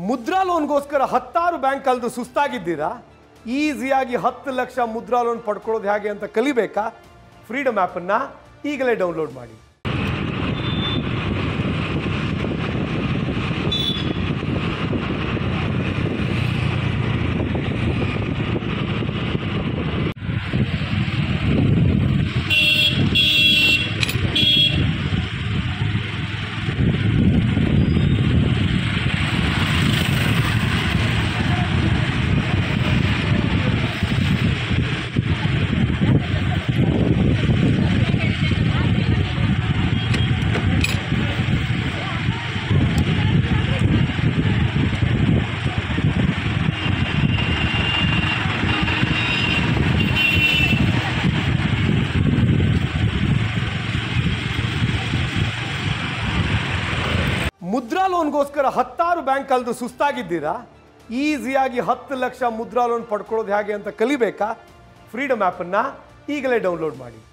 Mudra ಲೋನ್ಗೋಸ್ಕರ 10 bank ಕಳೆದು ಸುಸ್ತಾಗಿದ್ದೀರಾ? ಈಸಿಯಾಗಿ 10 lakh Mudra loan ಪಡ್ಕೊಳ್ಳೋದು ಹೇಗೆ ಅಂತ ಕಲಿಬೇಕಾ? ಫ್ರೀಡಮ್ ಆ್ಯಪನ್ನು ಈಗಲೇ ಡೌನ್ಲೋಡ್ ಮಾಡಿ. ಮುದ್ರಾ ಲೋನ್ಗೋಸ್ಕರ 10 ಬ್ಯಾಂಕ್ ಕಳೆದು ಸುಸ್ತಾಗಿದ್ದೀರಾ? ಈಸಿಯಾಗಿ 10 ಲಕ್ಷ ಮುದ್ರಾ ಲೋನ್ ಪಡ್ಕೊಳ್ಳೋದು ಹೇಗೆ ಅಂತ ಕಲಿಬೇಕಾ? ಫ್ರೀಡಮ್ ಆ್ಯಪನ್ನು ಈಗಲೇ ಡೌನ್ಲೋಡ್ ಮಾಡಿ.